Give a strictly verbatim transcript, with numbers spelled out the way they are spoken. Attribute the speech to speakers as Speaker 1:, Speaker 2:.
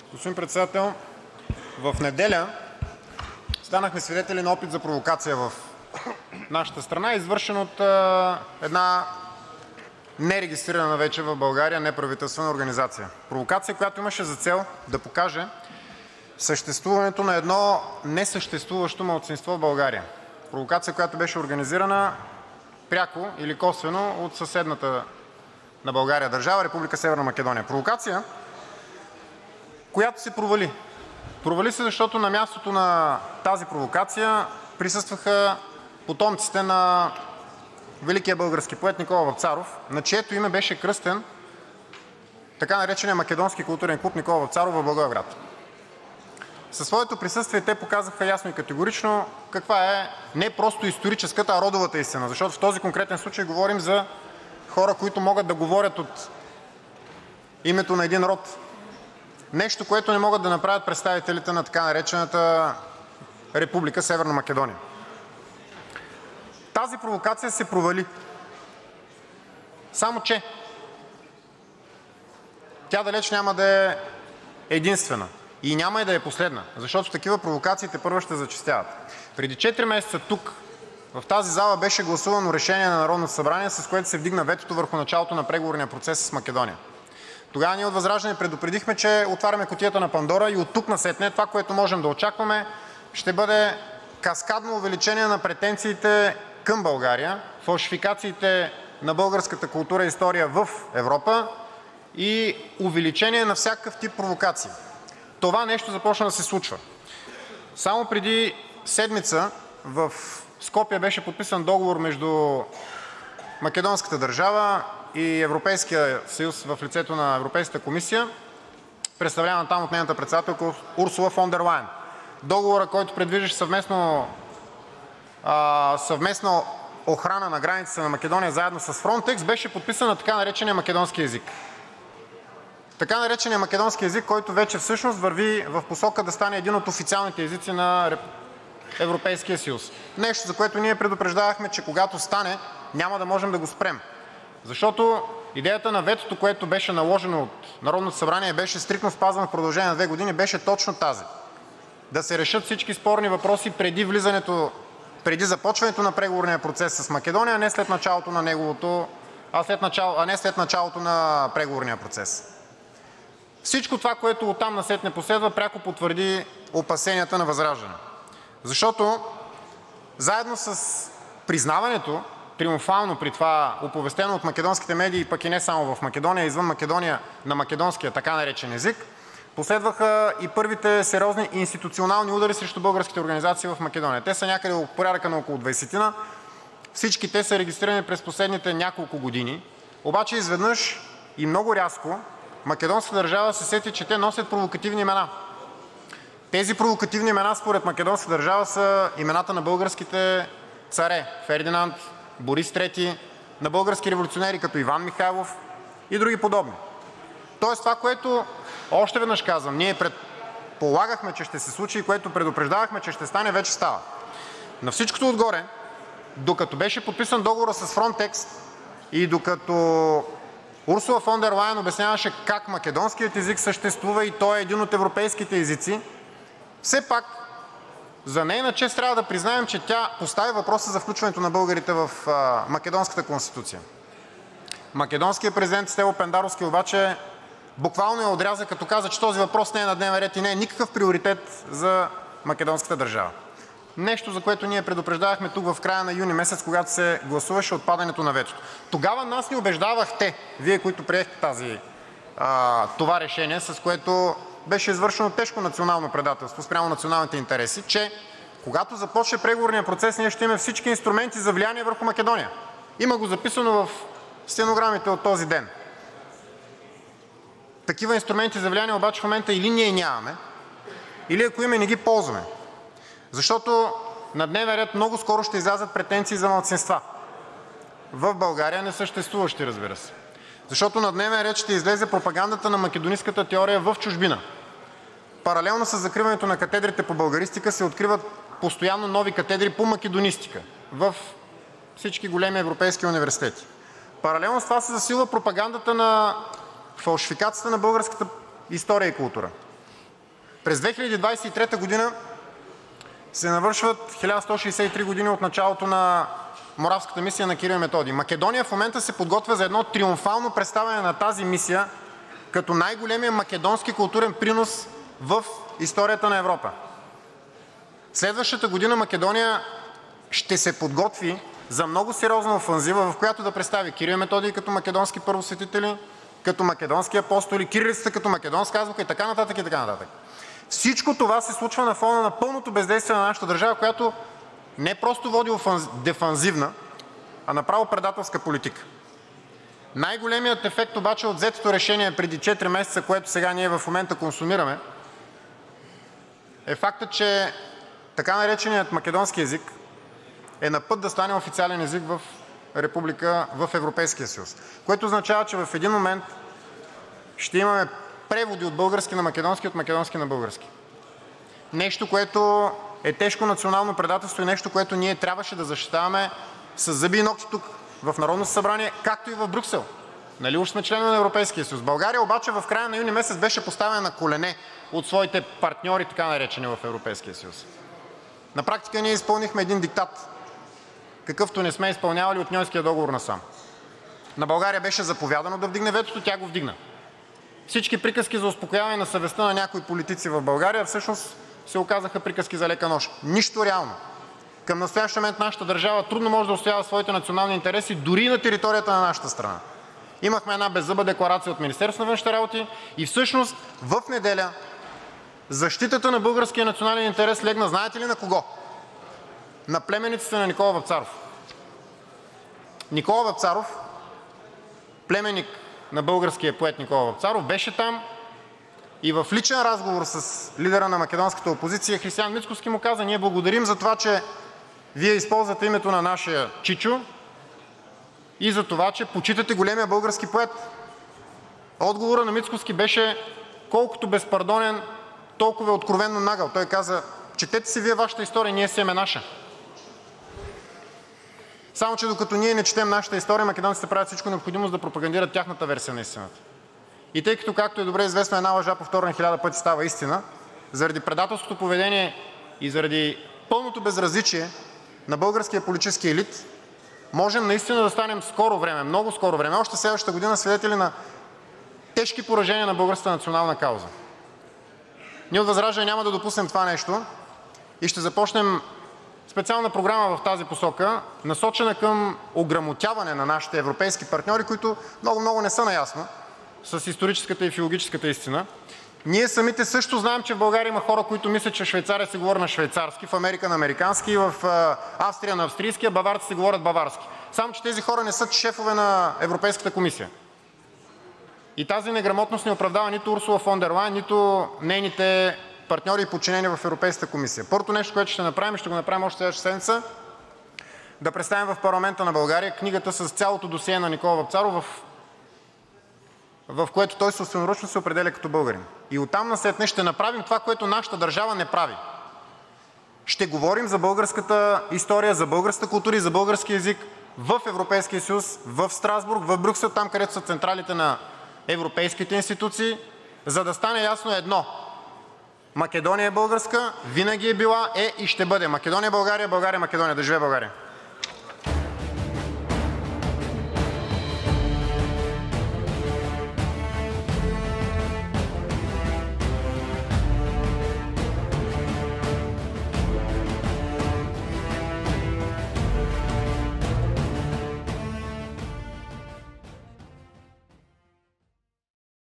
Speaker 1: Господин Председател, в неделя станахме свидетели на опит за провокация в нашата страна, извършен от една нерегистрирана вече в България неправителствена организация. Провокация, която имаше за цел да покаже съществуването на едно несъществуващо малцинство в България. Провокация, която беше организирана пряко или косвено от съседната на България държава Република Северна Македония. Провокация, която се провали. Провали се, защото на мястото на тази провокация присъстваха потомците на великия български поет Никола Вапцаров, на чието име беше кръстен така нареченият Македонски културен клуб „Никола Вапцаров“ в Благоевград. Със своето присъствие те показаха ясно и категорично каква е не просто историческата, а родовата истина, защото в този конкретен случай говорим за хора, които могат да говорят от името на един род. Нещо, което не могат да направят представителите на така наречената Република Северна Македония. Тази провокация се провали. Само че тя далеч няма да е единствена и няма и да е последна, защото такива провокации тепърва ще зачестяват. Преди четири месеца тук, в тази зала, беше гласувано решение на Народното събрание, с което се вдигна ветото върху началото на преговорния процес с Македония. Тогава ние от ВЪЗРАЖДАНЕ предупредихме, че отваряме кутията на Пандора и оттук насетне това, което можем да очакваме, ще бъде каскадно увеличение на претенциите към България, фалшификациите на българската култура и история в Европа и увеличение на всякакъв тип провокации. Това нещо започна да се случва. Само преди седмица в Скопие беше подписан договор между македонската държава и Европейския съюз в лицето на Европейската комисия, представлявана там от нейната председателка Урсула фон дер Лайен. Договорът, който предвиждаше съвместно, а, съвместна охрана на границата на Македония заедно с Фронтекс, беше подписан на така наречения македонски език. Така наречения македонски език, който вече всъщност върви в посока да стане един от официалните езици на Европейския съюз. Нещо, за което ние предупреждавахме, че когато стане, няма да можем да го спрем. Защото идеята на ветото, което беше наложено от Народното събрание, беше стриктно спазвано в продължение на две години, беше точно тази. Да се решат всички спорни въпроси преди влизането, преди започването на преговорния процес с Македония, а не след началото на неговото, а, след начало, а не след началото на преговорния процес. Всичко това, което оттам насетне последва, пряко потвърди опасенията на ВЪЗРАЖДАНЕ. Защото заедно с признаването, триумфално при това оповестено от македонските медии, пък и не само в Македония, извън Македония, на македонския така наречен език, последваха и първите сериозни институционални удари срещу българските организации в Македония. Те са някъде от порядъка на около двайсетина. Всички те са регистрирани през последните няколко години. Обаче изведнъж и много рязко македонската държава се сети, че те носят провокативни имена. Тези провокативни имена според македонската държава са имената на българските царе – Фердинанд, Борис трети, на български революционери като Иван Михайлов и други подобни. Тоест това, което, още веднъж казвам, ние предполагахме, че ще се случи и което предупреждавахме, че ще стане, вече става. На всичкото отгоре, докато беше подписан договора с Фронтекс и докато Урсула фон дер Лайен обясняваше как македонският език съществува и той е един от европейските езици, все пак за нейна чест трябва да признаем, че тя постави въпроса за включването на българите в а, македонската конституция. Македонският президент Стево Пендаровски обаче буквално я отряза, като каза, че този въпрос не е на дневен ред и не е никакъв приоритет за македонската държава. Нещо, за което ние предупреждавахме тук в края на юни месец, когато се гласуваше отпадането на ветото. Тогава нас ни убеждавахте, Вие, които приехте тази, а, това решение, с което беше извършено тежко национално предателство спрямо националните интереси, че когато започне преговорния процес, ние ще имаме всички инструменти за влияние върху Македония. Има го записано в стенограмите от този ден. Такива инструменти за влияние обаче в момента или ние нямаме, или ако имаме, не ги ползваме. Защото на дневен ред много скоро ще излязат претенции за малцинства. В България несъществуващи, разбира се. Защото на дневен ред ще излезе пропагандата на македонистката теория в чужбина. Паралелно с закриването на катедрите по българистика се откриват постоянно нови катедри по македонистика в всички големи европейски университети. Паралелно с това се засилва пропагандата на фалшификацията на българската история и култура. През две хиляди двадесет и трета година се навършват хиляда сто шейсет и три години от началото на Моравската мисия на Кирил и Методий. Македония в момента се подготвя за едно триумфално представяне на тази мисия като най-големия македонски културен принос в историята на Европа. Следващата година Македония ще се подготви за много сериозна офанзива, в която да представи Кирил и Методий като македонски първосветители, като македонски апостоли, кирилицата като македонска азбука и така нататък, и така нататък. Всичко това се случва на фона на пълното бездействие на нашата държава, която не просто води дефанзивна, а направо предателска политика. Най-големият ефект обаче от взетото решение преди четири месеца, което сега ние в момента консумираме, е фактът, че така нареченият македонски език е на път да стане официален език в република в Европейския съюз, което означава, че в един момент ще имаме преводи от български на македонски, от македонски на български. Нещо, което е тежко национално предателство и нещо, което ние трябваше да защитаваме с зъби и ногти тук в Народното събрание, както и в Брюксел. Нали уж сме членове на Европейския съюз. България обаче в края на юни месец беше поставена на колене от своите партньори, така наречени в Европейския съюз. На практика ние изпълнихме един диктат, какъвто не сме изпълнявали от Ньойския договор насам. На България беше заповядано да вдигне ветото, тя го вдигна. Всички приказки за успокояване на съвестта на някои политици в България всъщност се оказаха приказки за лека нощ. Нищо реално. Към настоящия момент нашата държава трудно може да отстоява своите национални интереси дори и на територията на нашата страна. Имахме една беззъба декларация от Министерството на външните работи и всъщност в неделя защитата на българския национален интерес легна, знаете ли на кого? На племенниците на Никола Вапцаров. Никола Вапцаров, племенник на българския поет Никола Вапцаров, беше там и в личен разговор с лидера на македонската опозиция Християн Мицкоски му каза: ние благодарим за това, че Вие използвате името на нашия Чичо и за това, че почитате големия български поет. Отговорът на Мицкоски беше колкото безпардонен, толкова откровенно нагъл. Той каза: четете си Вие вашата история, ние си имаме наша. Само че докато ние не четем нашата история, македонците правят всичко необходимо, за да пропагандират тяхната версия на истината. И тъй като, както е добре известно, една лъжа повторена хиляда пъти става истина, заради предателското поведение и заради пълното безразличие на българския политически елит, можем наистина да станем скоро време, много скоро време, още следващата година, свидетели на тежки поражения на българската национална кауза. Ние от ВЪЗРАЖДАНЕ няма да допуснем това нещо и ще започнем специална програма в тази посока, насочена към ограмотяване на нашите европейски партньори, които много-много не са наясно с историческата и филологическата истина. Ние самите също знаем, че в България има хора, които мислят, че в Швейцария се говори на швейцарски, в Америка на американски, в Австрия на австрийски, а баварците говорят баварски. Само че тези хора не са шефове на Европейската комисия. И тази неграмотност не оправдава нито Урсула фон дер Лайен, нито нейните партньори и подчинени в Европейската комисия. Първото нещо, което ще направим, и ще го направим още следващата седмица, да представим в парламента на България книгата с цялото досие на Никола Вапцаров, в, в което той собственоръчно се определя като българин. И оттам насетне ще направим това, което нашата държава не прави. Ще говорим за българската история, за българската култура и за български език в Европейския съюз, в Страсбург, в Брюксел, там, където са централите на европейските институции, за да стане ясно едно: Македония е българска, винаги е била, е и ще бъде. Македония, България, България, Македония. Да живее България!